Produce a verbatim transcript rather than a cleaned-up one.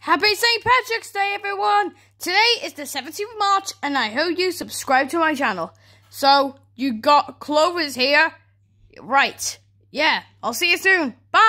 Happy Saint Patrick's Day, everyone! Today is the seventeenth of March, and I hope you subscribe to my channel. So, you got Clover's here? Right. Yeah, I'll see you soon. Bye!